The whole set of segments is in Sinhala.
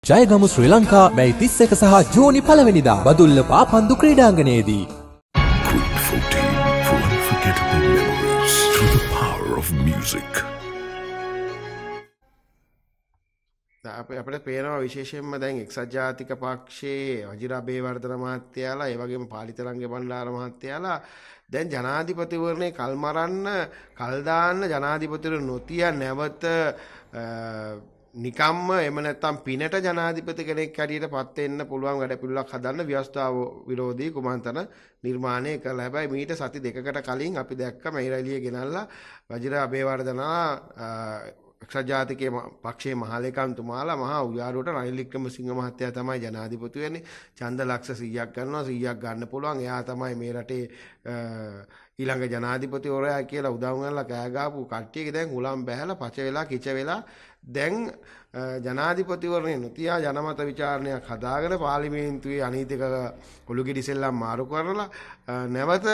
ජයගමු ශ්‍රී ලංකා මැයි 31 සහ ජූනි 1 වෙනිදා Badulla පාපන්දු ක්‍රීඩාංගණයේදී. Quick 14 for unforgettable memories through the power of music. අපිට පේනවා විශේෂයෙන්ම දැන් එක්සත් ජාතික පක්ෂයේ වජිර අබේවර්ධන මහත්තයාලා ඒ වගේම පාලිතරංග බණ්ඩාර මහත්තයාලා දැන් ජනාධිපතිවරණේ කල්මරන්න කල් දාන්න ජනාධිපතිවරු නොතිය නැවත නිකම්ම එම නැත්තම් පිනට ජනාධිපති කෙනෙක් හැටියට පත් වෙන්න පුළුවන් වැඩ පිළිවෙලක් හදන්න ව්‍යවස්ථාව විරෝධී කුමන්ත්‍රණ නිර්මාණය කළා. හැබැයි මීට සති දෙකකට කලින් අපි දැක්ක මේ රැළිය ගෙනල්ලා වජිර අබේවර්ධනලා එක්සත් ජාතික පක්ෂයේ මහලේකම්තුමාලා මහා උයාරුවට රනිල් වික්‍රමසිංහ මහත්තයා තමයි ජනාධිපති වෙන්නේ. ඡන්ද ලක්ෂ 100ක් ගන්නවා 100ක් ගන්න පුළුවන්. එයා තමයි මේ රටේ ඊළඟ ජනාධිපතිවරයා කියලා උදව් කරලා කෑ ගාපු කට්ටියක දැන් උලම් බැහැලා පච වෙලා කිච වෙලා දැන් ජනාධිපතිවරණය නොතියා ජනමත විචාරණයක් හදාගෙන පාර්ලිමේන්තුවේ අනීතික ඔලුගෙඩි සෙල්ලම් මාරු කරලා නැවත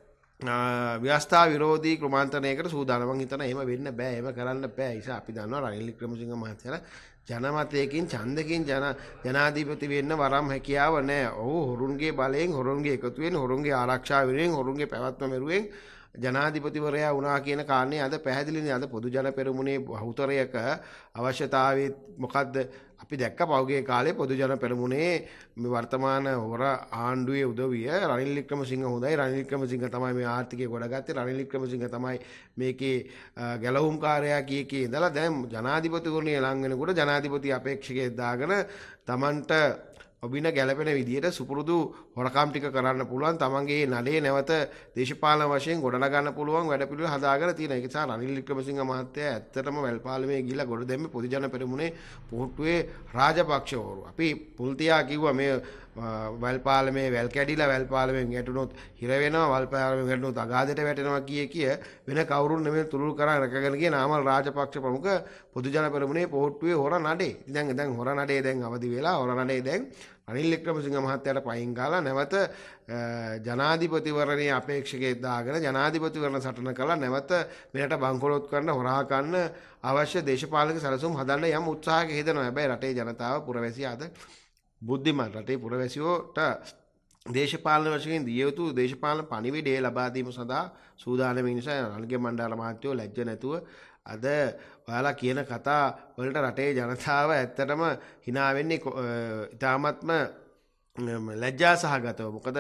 ව්‍යවස්ථා විරෝධී ක්‍රමාන්තනයකට සූදානම්. මං හිතනවා එහෙම වෙන්න බෑ. එහෙම කරන්න බෑ. ඒ නිසා අපි දන්නවා රනිල් වික්‍රමසිංහ මහත්තයාලා ජනමතයකින් ඡන්දකින් ජනාධිපති වෙන්න වරම් හැකියාව නැහැ. ඔහු හොරුන්ගේ බලයෙන් හොරුන්ගේ එකතුවෙන් හොරුන්ගේ ආරක්ෂාව වෙනුවෙන් හොරුන්ගේ පැවැත්ම මෙරුවෙන් ජනාධිපතිවරයා වුණා කියන කාරණේ අද පැහැදිලිනේ. අද පොදු ජන පෙරමුණේ බහුතරයක අවශ්‍යතාවයේ මොකද්ද අපි දැක්ක පෞගේ කාලේ පොදු ජන පෙරමුණේ මේ වර්තමාන හොර ආණ්ඩුවේ උදවිය රනිල් වික්‍රමසිංහ හොඳයි. රනිල් වික්‍රමසිංහ තමයි මේ ආර්ථිකය ගොඩගත්තේ. රනිල් වික්‍රමසිංහ තමයි මේකේ ගැලවුම්කාරයා කී ඉඳලා දැන් ජනාධිපතිවරණය ලඟ වෙනකොට ජනාධිපති අපේක්ෂකයෙක් දාගෙන Tamanට ඔබින ගැලපෙන විදියට සුපුරුදු හොරකම් ටික කරන්න පුළුවන්. තමන්ගේ නඩේ නැවත දේශපාලන වශයෙන් ගොඩනගන්න පුළුවන් වැඩ පිළිවෙල හදාගෙන තියෙන. ඒක නිසා රනිල් වික්‍රමසිංහ මහත්තයා ඇත්තටම වැල්පාලමේ ගිහිල්ලා ගොඩ දැම්මේ පොදු ජන පෙරමුණේ පුහුට්ටුවේ රාජපක්ෂවරු. අපි පුල්තියා කිව්වා මේ වැල්පාලමේ වැල් කැඩිලා වැල්පාලමෙන් ගැටුනොත් හිර වෙනවා, වැල්පාලමෙන් ගැටුනොත් අගාධයට වැටෙනවා කිය වෙන කවුරුන් නෙමෙයි තුරුල් කරා රැකගෙන ගිය නාමල් රාජපක්ෂ ප්‍රමුඛ පොදු ජන පෙරමුණේ පුහුට්ටුවේ හොර නඩේ. දැන් හොර නඩේ දැන් අවදි වෙලා හොර නඩේ දැන් රනිල් වික්‍රමසිංහ මහත්තයාට පයින් ගාලා නැවත ජනාධිපතිවරණයේ අපේක්ෂකයෙක් දාගෙන ජනාධිපතිවරණ සටන කළා. නැවත මෙරට බංකොලොත් කරන්න හොරා ගන්න අවශ්‍ය දේශපාලනික සැලසුම් හදන්න යම් උත්සාහයක යෙදෙනවා. හැබැයි රටේ ජනතාව පුරවැසියා අද බුද්ධිමත්. රටේ පුරවැසියෝට දේශපාලන වශයෙන් දිය යුතු දේශපාලන පණිවිඩය ලබා දීම සඳහා සූදානම් වෙන නිසා රනිල්ගේ මණ්ඩාර මහත්තයෝ ලැජ්ජ නැතුව අද ඔයාලා කියන කතා වලට රටේ ජනතාව ඇත්තටම hina වෙන්නේ ඉතාමත්ම ලැජ්ජා සහගතව. මොකද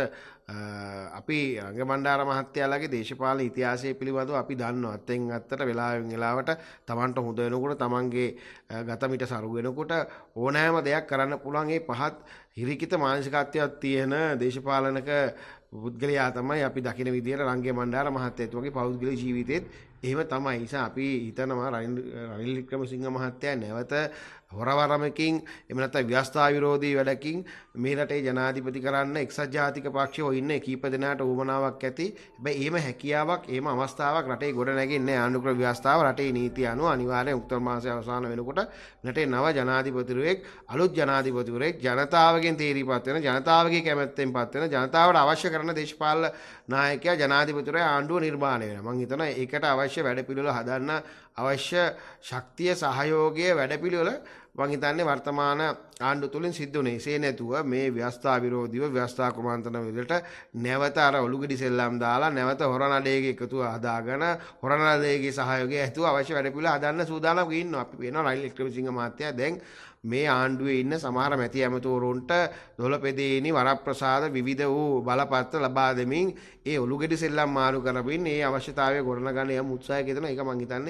අපි රංගමණ්ඩාර මහත්තයාලගේ දේශපාලන ඉතිහාසය පිළිබඳව අපි දන්නවා. අත්ෙන් අත්තට වෙලාවෙන් වෙලාවට Tamanට හොඳ වෙනකොට Tamanගේ ගතමිට සරු වෙනකොට ඕනෑම දෙයක් කරන්න පුළුවන්. ඒ පහත් හිරිකිත මානසිකත්වයක් තියෙන දේශපාලනක පුද්ගලයා තමයි අපි දකින විදියට රංගමණ්ඩාර මහත්තයත් වගේ පෞද්ගලික ජීවිතේත් එහෙම තමයි. නිසා අපි හිතනවා රනිල් වික්‍රමසිංහ මහත්තයා නැවත හොරවරමකින් එහෙම නැත්නම් ව්‍යවස්ථා විරෝධී වැඩකින් මේ රටේ ජනාධිපති කරන්න එක්සත් ජාතික පක්ෂය ඉන්නේ කීප දෙනාට උවමනාවක් ඇති. හැබැයි එහෙම හැකියාවක් එහෙම අවස්ථාවක් රටේ ගොඩ නැගෙන්නේ නැහැ. ආණ්ඩුක්‍රම ව්‍යවස්ථාව රටේ නීතිය අනුව අනිවාර්යයෙන් ඔක්තෝබර් මාසයේ අවසාන වෙනකොට රටේ නව ජනාධිපතිවරයෙක් අලුත් ජනාධිපතිවරයෙක් ජනතාවගෙන් තීරීපත් වෙන ජනතාවගේ කැමැත්තෙන් පත් වෙන ජනතාවට අවශ්‍ය කරන දේශපාලන නායකයා ජනාධිපතිවරයා ආණ්ඩුව නිර්මාණය වෙනවා. මම හිතනවා ඒකට අවශ්‍ය වැඩපිළිවෙල හදන්න අවශ්‍ය ශක්තිය සහයෝගය වැඩපිළිවෙල මම හිතන්නේ වර්තමාන ආණ්ඩුව තුලින් සිද්ධ වුණේ. එසේ නැතුව මේ ව්‍යවස්ථා විරෝධීව ව්‍යවස්ථා ක්‍රමාන්තන වලට නැවත අර ඔලුගෙඩි සෙල්ලම් දාලා නැවත හොරනඩේගේ එකතුව හදාගෙන හොරනඩේගේ සහයෝගය ඇතුව අවශ්‍ය වැඩපිළිවෙල හදන්න සූදානම් ඉන්නවා. අපි වෙනවා රනිල් වික්‍රමසිංහ මහත්තයා දැන් මේ ආණ්ඩුවේ ඉන්න සමහර මැති ඇමතිවරුන්ට දොළපෙදේනි වරප්‍රසාද විවිධ වූ බලපත්‍ර ලබා දෙමින් ඒ ඔලුගෙඩි සෙල්ලම් මාරු කරමින් ඒ අවශ්‍යතාවය ගොඩනගන්න යම් උත්සාහයක් දෙනවා. ඒක මම හිතන්නේ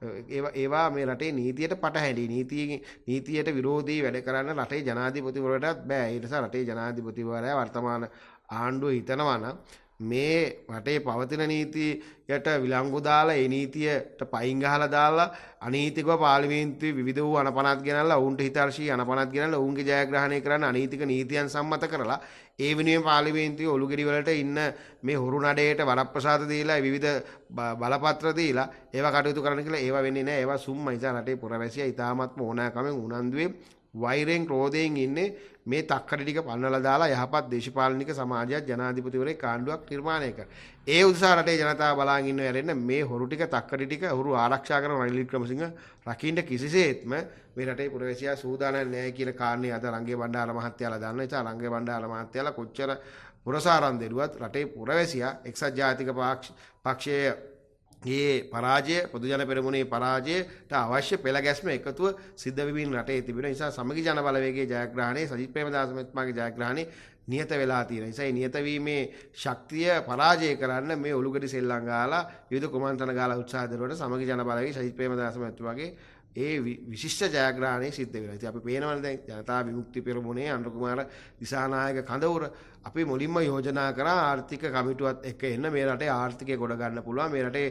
ඒවා මේ රටේ නීතියට පටහැඩි නීතියට විරෝධී වැඩ කරන්න රටේ ජනාධිපතිවරයාටත් බෑ. ඒ නිසා රටේ ජනාධිපතිවරයා වර්තමාන ආණ්ඩුව හිතනවා නම් මේ රටේ පවතින නීතියට විලංගු දාලා ඒ නීතියට පයින් ගහලා දාලා අනීතිකව පාර්ලිමේන්තුවේ විවිධ වූ අනපනත් ගෙනල්ලා ඔවුන්ට හිතර්ෂී අනපනත් ගෙනල්ලා ඔවුන්ගේ ජයග්‍රහණය කරන්න අනීතික නීතියන් සම්මත කරලා ඒ වෙනුවෙන් පාර්ලිමේන්තුවේ ඔලුගෙඩි වලට ඉන්න මේ හොරු නඩේට වරප්‍රසාද දීලා විවිධ බලපත්‍ර දීලා ඒවා කටයුතු කරන්න කියලා ඒවා වෙන්නේ නැහැ. ඒවා සුම්මයි. නිසා රටේ පුරවැසියා ඉතාමත්ම ඕනෑකමෙන් උනන්දුවේ වෛරයෙන් ක්‍රෝධයෙන් ඉන්නේ මේ තක්කඩ ටික පන්නලා දාලා යහපත් දේශපාලනික සමාජයක් ජනාධිපතිවරයෙක් කාණ්ඩුවක් නිර්මාණය කරන. ඒ උදෙසා රටේ ජනතාව බලාගෙන ඉන්නව ඇරෙන්න මේ හොරු ටික තක්කඩ ටික හොරු ආරක්ෂා කරන රනිල් වික්‍රමසිංහ රකින්න කිසිසේත්ම මේ රටේ පුරවැසියා සූදානම් නැහැ කියන කාරණේ අද රංගේ බණ්ඩාර මහත්තයාලා දන්න නිසා රංගේ බණ්ඩාර මහත්තයාලා කොච්චර පුරසාරම් දෙරුවත් රටේ පුරවැසියා එක්සත් ජාතික පක්ෂයේ මේ පරාජය පොදු ජන පෙරමුණේ පරාජයට අවශ්‍ය පෙළ ගැස්ම එකතුව සිද්ධ වෙමින් රටේ තිබෙන නිසා සමගි ජන බලවේගයේ ජයග්‍රහණය සජිත් ප්‍රේමදාස මහත්මයාගේ ජයග්‍රහණය නියත වෙලා තියෙන නිසා ඒ නියත වීමේ ශක්තිය පරාජය කරන්න මේ ඔලුගඩි සෙල්ලම් ගාලා විවිධ කුමන්ත්‍රණ ගාලා උත්සාහ දරුවට සමගි ජන බලවේගයේ සජිත් ප්‍රේමදාස මහත්මයාගේ ඒ විශිෂ්ට ජයග්‍රහණය සිද්ධ වෙනවා. ඉතින් අපි පේනවනේ දැන් ජනතා විමුක්ති පෙරමුණේ අනුර කුමාර දිසානායක කඳවුර අපි මුලින්ම යෝජනා කරා ආර්ථික කමිටුවත් එක්ක එන්න මේ රටේ ආර්ථිකය ගොඩ ගන්න පුළුවන්. මේ රටේ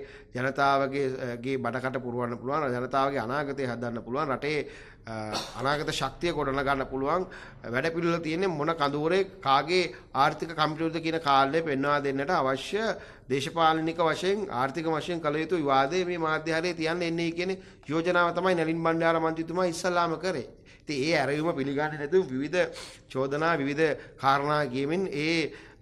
ජනතාවගේ බඩකට පුරවන්න පුළුවන්. ජනතාවගේ අනාගතය හදන්න පුළුවන්. රටේ අනාගත ශක්තිය ගොඩන ගන්න පුළුවන්. වැඩපිළිවෙල තියෙන්නේ මොන කඳවුරේ කාගේ ආර්ථික කමිටුවද කියන කාරණේ පෙන්වා දෙන්නට අවශ්‍ය දේශපාලනික වශයෙන් ආර්ථික වශයෙන් කළ යුතු විවාදයේ මේ මාධ්‍ය හරේ තියන්න එන්නේ කියන යෝජනාව තමයි නලින් බණ්ඩාර මන්ත්‍රීතුමා ඉස්සල්ලාම කරේ. ඉතින් ඒ ඇරයුම පිළිගන්නේ නැතුව විවිධ චෝදනා විවිධ කාරණා කියමින් ඒ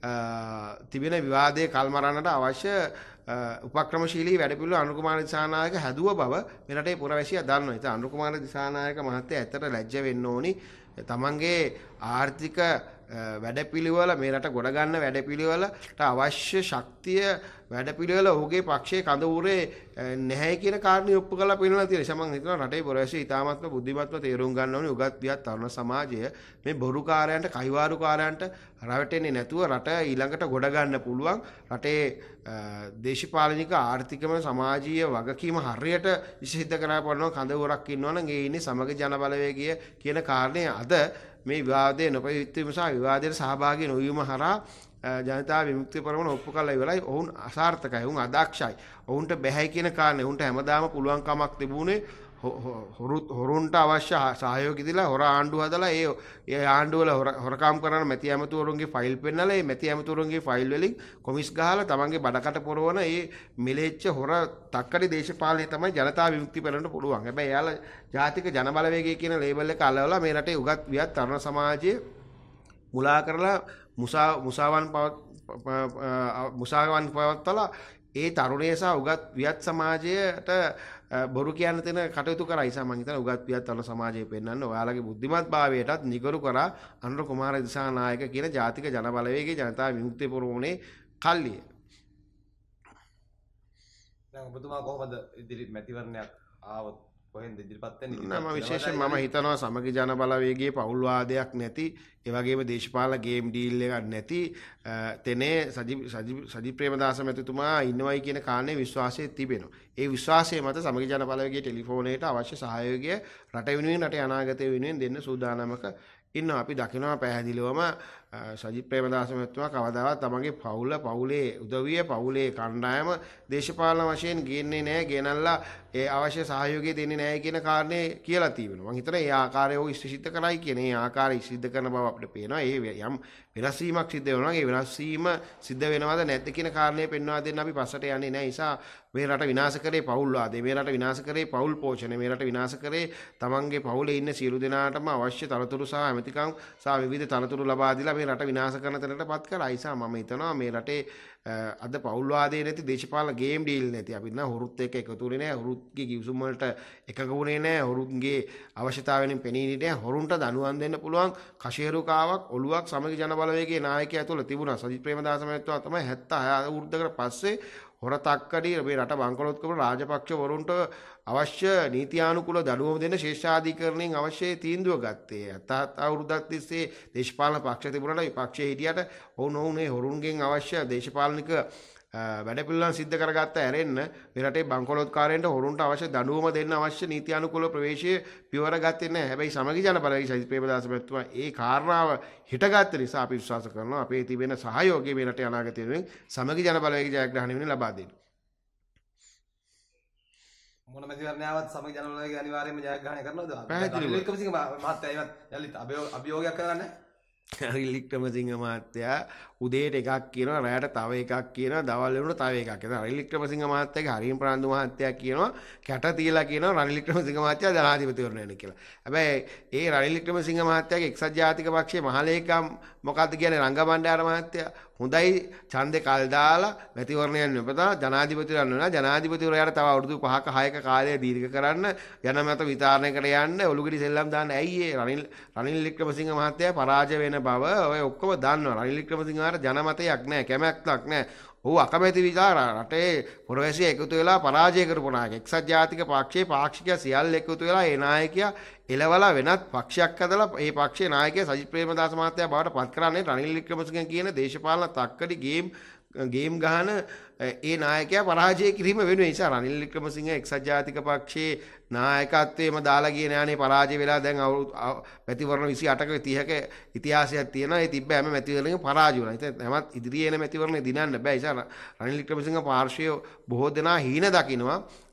තිබෙන විවාදයේ කල්මරන්නට අවශ්‍ය උපක්‍රමශීලී වැඩපිළිවෙල අනුර කුමාර දිසානායක හැදුව බව මේ රටේ පුරවැසියා දන්නවා. ඉතින් අනුර කුමාර දිසානායක මහත්තයා ඇත්තට ලැජ්ජ වෙන්න ඕනි. තමන්ගේ ආර්ථික වැඩපිළිවෙල මේ රට ගොඩ ගන්න වැඩපිළිවෙලට අවශ්‍ය ශක්තිය වැඩපිළිවෙල ඔහුගේ පක්ෂයේ කඳවුරේ නැහැ කියන කාරණේ ඔප්පු කරලා පෙන්නලා තියෙන නිසා මම හිතනවා රටේ පුරවැසියා ඉතාමත්ම බුද්ධිමත්ව තේරුම් ගන්න ඕනේ උගත් වියත් තරුණ සමාජය මේ බොරුකාරයන්ට කයිවාරුකාරයන්ට රැවටෙන්නේ නැතුව රට ඊළඟට ගොඩ ගන්න පුළුවන්. රටේ දේශපාලනික ආර්ථිකම සමාජීය වගකීම හරියට විශේෂිත කරපවන කඳවුරක් ඉන්නවනම් ඒ ඉන්නේ සමග ජන බලවේගය කියන කාරණේ අද මේ විවාදයේ නොපැවැත්වීම සහ විවාදයට සහභාගී නොවීම හරහා ජනතා විමුක්ති පෙරමුණ ඔප්පු කළා ඉවරයි. ඔවුන් අසාර්ථකයි. ඔවුන් අදක්ෂයි. ඔවුන්ට බැහැ කියන කාරණේ ඔවුන්ට හැමදාම පුළුවන් කමක් තිබුණේ හොරුන්ට අවශ්‍ය සහයෝගය දීලා හොර ආණ්ඩු හදලා ඒ ආණ්ඩුවල හොරකම් කරන මැති ඇමතුවරුන්ගේ ෆයිල් පෙන්නලා ඒ මැති ඇමතුවරුන්ගේ ෆයිල් වලින් කොමිස් ගහලා තමන්ගේ බඩකට පොරවන ඒ මෙලෙච්ච හොර තක්කඩි දේශපාලනය තමයි ජනතා විමුක්ති පෙරමුණට පුළුවන්. හැබැයි එයාලා ජාතික ජන බලවේගය කියන ලේබල් එක අලවලා මේ රටේ උගත් වියත් තරුණ සමාජයේ මුලා කරලා මුසාවන් පවත්වලා ඒ තරුණය සහ උගත් වියත් සමාජයට බොරු කියන්න තියෙන කටයුතු කරා. නිසා මම හිතනවා උගත් වියත් තරුණ සමාජය පෙන්වන්න ඔයාලගේ බුද්ධිමත් භාවයටත් නිගරු කරා අනුර කුමාර දිසානායක කියන ජාතික ජන බලවේගයේ ජනතා විමුක්ති පෙරමුණේ කල්ලිය. දැන් ඔබතුමා කොහොමද ඉදිරි මැතිවරණයක් ආවොත් කොහෙන්ද ඉදිරිපත් වෙන්නේ? මම විශේෂයෙන් මම හිතනවා සමගි ජන බලවේගයේ පෞල් වාදයක් නැති ඒ වගේම දේශපාලන ගේම් ඩීල් එකක් නැති තෙනේ සජිත් ප්‍රේමදාස මැතිතුමා ඉන්නවයි කියන කාරණේ විශ්වාසය තිබෙනවා. ඒ විශ්වාසය මත සමගි ජන බලවේගයේ ටෙලිෆෝනයට අවශ්‍ය සහයෝගය රට වෙනුවෙන් රටේ අනාගතය වෙනුවෙන් දෙන්න සූදානමක ඉන්නවා. අපි දකිනවා පැහැදිලිවම සජිත් ප්‍රේමදාස මහත්මයා කවදාවත් තමන්ගේ පවුලේ උදවිය පවුලේ කණ්ඩායම දේශපාලන වශයෙන් ගේන්නේ නැහැ. ගෙනල්ලා ඒ අවශ්‍ය සහයෝගය දෙන්නේ නැහැ කියන කාරණේ කියලා තියෙනවා. මම හිතනවා ඒ ආකාරය ඔය සිද්ධ කරයි කියන ඒ ආකාරය සිද්ධ කරන බව අපිට පේනවා. ඒ යම් වෙනස් වීමක් සිද්ධ වෙනවා. ඒ වෙනස් වීම සිද්ධ වෙනවද නැද්ද කියන කාරණේ පෙන්වා දෙන්න අපි පස්සට යන්නේ නැහැ. නිසා මේ රට විනාශ කරේ පවුල් වාදේ, මේ රට විනාශ කරේ පවුල් පෝෂණය, මේ රට විනාශ කරේ තමන්ගේ පවුලේ ඉන්න සියලු දෙනාටම අවශ්‍ය තනතුරු සහ ඇමතිකම් සහ විවිධ තනතුරු ලබා දීලා මේ රට විනාශ කරන තැනටපත් කරා. නිසා මම හිතනවා මේ රටේ අද පවුල් වාදේ නැති දේශපාලන ගේම් ඩීල් නැති අපි නම් හොරුත් එක්ක එකතු වෙන්නේ නැහැ. හොරුත්ගේ කිවිසුම් වලට එකඟ වුණේ නැහැ. හොරුන්ගේ අවශ්‍යතාවයෙන් පෙනී හිටියේ නැහැ. හොරුන්ට දනුවම් දෙන්න පුළුවන් කෂේරුකාවක් ඔළුවක් සමගි ජන බලවේගයේ නායකයා ඇතුළ තිබුණා. සජිත් ප්‍රේමදාස මහත්මයා තමයි 76 වෘද්ධකට පස්සේ හොර තක්කඩි මේ රට බංකොලොත් කරන රාජපක්ෂ වරුන්ට අවශ්‍ය නීතියානුකූල දඩුවම දෙන්න ශේෂ්ඨාධිකරණයෙන් අවශ්‍ය තීන්දුව ගත්තේ. 77 අවුරුද්දක් තිස්සේ දේශපාලන පක්ෂ තිබුණාට මේ පක්ෂයේ හිටියට ඔවුන් හොරුන්ගෙන් අවශ්‍ය දේශපාලනික වැඩපිළිවෙළන් සිද්ධ කරගත්ත ඇරෙන්න මේ රටේ බංකොලොත්කාරයන්ට හොරුන්ට අවශ්‍ය දඬුවම දෙන්න අවශ්‍ය නීතියානුකූල ප්‍රවේශයේ පියවර ගත්තේ නැහැ. හැබැයි සමගි ජන බලවේගයේ සජිත් ප්‍රේමදාස මහත්මයා ඒ කාරණාව හිටගත්ත නිසා අපි විශ්වාස කරනවා අපේ තිබෙන සහයෝගය මේ රටේ අනාගතය වෙනුවෙන් සමගි ජන බලවේගයේ ජයග්‍රහණය වෙනුවෙන් ලබා දෙන්න. මොන මැතිවරණයවත් සමගි ජන බලවේගය අනිවාර්යයෙන්ම ජයග්‍රහණය කරනවද? පැහැදිලිව. මහත්තයා ඒවත් යලිත් අභියෝගයක් කරගන්නේ රනිල් වික්‍රමසිංහ මහත්තයා උදේට එකක් කියනවා රැයට තව එකක් කියනවා දවල් වෙනකොට තව එකක් කියනවා රනිල් වික්‍රමසිංහ මහත්තයාගේ හරිම් ප්‍රනාන්දු මහත්තයා කියනවා කැට තියලා කියනවා රනිල් වික්‍රමසිංහ මහත්තයා ජනාධිපතිවරණය වෙන්න කියලා. හැබැයි ඒ රනිල් වික්‍රමසිංහ මහත්තයාගේ එක්සත් ජාතික පක්ෂයේ මහලේකම් මොකද්ද කියන්නේ රංගබණ්ඩාර මහත්තයා හොඳයි ඡන්දේ කල් දාලා මැතිවරණයෙන් නොපතා ජනාධිපතිවරණ වෙනවා. ජනාධිපතිවරයාට තව අවුරුදු 5ක 6ක කාලය දීර්ඝ කරන්න ජනමත විචාරණයකට යන්න ඔලුගෙඩි සෙල්ලම් දාන්න. ඇයි ඒ රනිල් වික්‍රමසිංහ මහත්තයා පරාජය වෙන බව ඔය ඔක්කොම දන්නවා. රනිල් වික්‍රමසිංහට ජනමතයක් නැහැ, කැමැත්තක් නැහැ. ඔහු අකමැති විචාර රටේ පුරවැසිය එකතු වෙලා පරාජය කරපු නායක. එක්සත් ජාතික පක්ෂයේ පාක්ෂිකයා සියල්ල එකතු වෙලා ඒ නායකයා එලවලා වෙනත් පක්ෂයක් හදලා ඒ පක්ෂයේ නායකයා සජිත් ප්‍රේමදාස මහත්තයා බවට පත් කරන්නේ රනිල් වික්‍රමසිංහ කියන දේශපාලන තක්කඩි ගේම් ගහන ඒ නායකයා පරාජය කිරීම වෙනුවෙන්. නිසා රනිල් වික්‍රමසිංහ එක්සත් ජාතික පක්ෂයේ නායකත්වයේම දාලා ගියේ නෑනේ. පරාජය වෙලා දැන් මැතිවරණ 28ක 30ක ඉතිහාසයක් තියෙනවා. ඒ තිබ්බ හැම මැතිවරණයකම පරාජය වුණා. ඉතින් හැමත් ඉදිරියේ එන මැතිවරණේ දිනන්න බෑ. ඒ නිසා රනිල් වික්‍රමසිංහ පාර්ශ්වය බොහෝ දෙනා හීන දකින්නවා.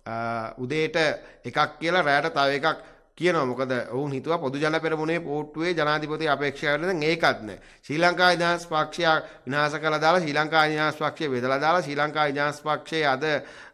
උදේට එකක් කියලා රැයට තව එකක් කියනවා. මොකද ඔවුන් හිතුවා පොදු ජන පෙරමුණේ පෝට්ටුවේ ජනාධිපති අපේක්ෂා කරන දැන් ඒකත් නැහැ. ශ්‍රී ලංකා නිදහස් පක්ෂය විනාශ කළා දාලා ශ්‍රී ලංකා නිදහස් පක්ෂය බෙදලා දාලා ශ්‍රී ලංකා නිදහස් පක්ෂයේ අද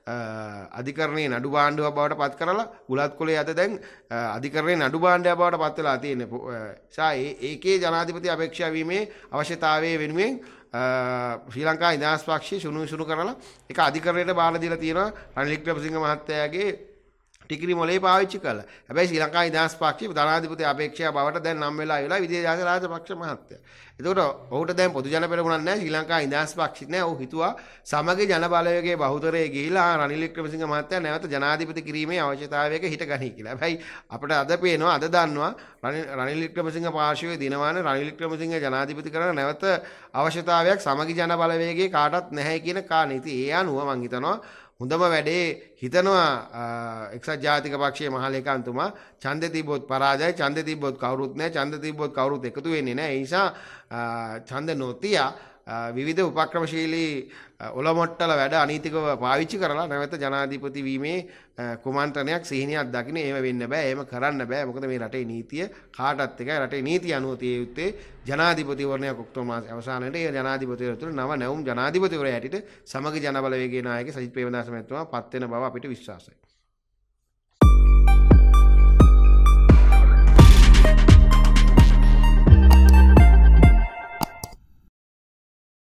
අධිකරණයේ නඩු භාණ්ඩුවක් බවට පත් කරලා බුලත් කොලේ අද දැන් අධිකරණයේ නඩු භාණ්ඩයක් බවට පත් වෙලා තියෙන්නේ. ඒකේ ජනාධිපති අපේක්ෂා වීමේ අවශ්‍යතාවය වෙනුවෙන් ශ්‍රී ලංකා නිදහස් පක්ෂය සුණු කරලා ඒක අධිකරණයට බාර දීලා තියෙනවා රනිල් වික්‍රමසිංහ මහත්තයාගේ ටිකිරි මොලේ පාවිච්චි කළා. හැබැයි ශ්‍රී ලංකා නිදහස් පක්ෂයේ ජනාධිපති අපේක්ෂා බවට දැන් නම් වෙලා ඉවලා විජේදාස රාජපක්ෂ මහත්තයා. එතකොට ඔහුට දැන් පොදු ජන පෙරමුණක් නැහැ. ශ්‍රී ලංකා නිදහස් පක්ෂෙත් නැහැ. ඔහු හිතුවා සමගි ජන බලවේගයේ බහුතරයේ ගිහිලා රනිල් වික්‍රමසිංහ මහත්තයා නැවත ජනාධිපති කිරීමේ අවශ්‍යතාවයක හිට ගනී කියලා. හැබැයි අපිට අද පේනවා අද දන්නවා රනිල් වික්‍රමසිංහ පාර්ශවයේ දිනවන රනිල් වික්‍රමසිංහ ජනාධිපති කරන නැවත අවශ්‍යතාවයක් සමගි ජන බලවේගයේ කාටවත් නැහැ කියන කාරණේ. ඉතින් ඒ අනුව මම හිතනවා හොඳම වැඩේ හිතනවා එක්සත් ජාතික පක්ෂයේ මහලේකම්තුමා ඡන්දෙ තිබ්බොත් පරාජයයි, ඡන්දෙ තිබ්බොත් කවුරුත් නැහැ, ඡන්දෙ තිබ්බොත් කවුරුත් එකතු වෙන්නේ නැහැ. ඒ නිසා ඡන්ද නොතියා විවිධ උපක්‍රමශීලී ඔලොමොට්ටල වැඩ අනීතිකව පාවිච්චි කරලා නැවත ජනාධිපති වීමේ කුමන්ත්‍රණයක් සිහිනයක් දකින්න එහෙම වෙන්න බෑ. එහෙම කරන්න බෑ. මොකද මේ රටේ නීතිය කාටත් එකයි. රටේ නීතිය අනුව තිය යුත්තේ ජනාධිපතිවරණයක් ඔක්තෝබර් මාසයේ අවසානයේදී ඒ ජනාධිපතිවරයා තුළ නව නැවුම් ජනාධිපතිවරයා හැටියට සමගි ජන බලවේගයේ නායක සජිත් ප්‍රේමදාස මහත්මයා පත් වෙන බව අපිට විශ්වාසයි.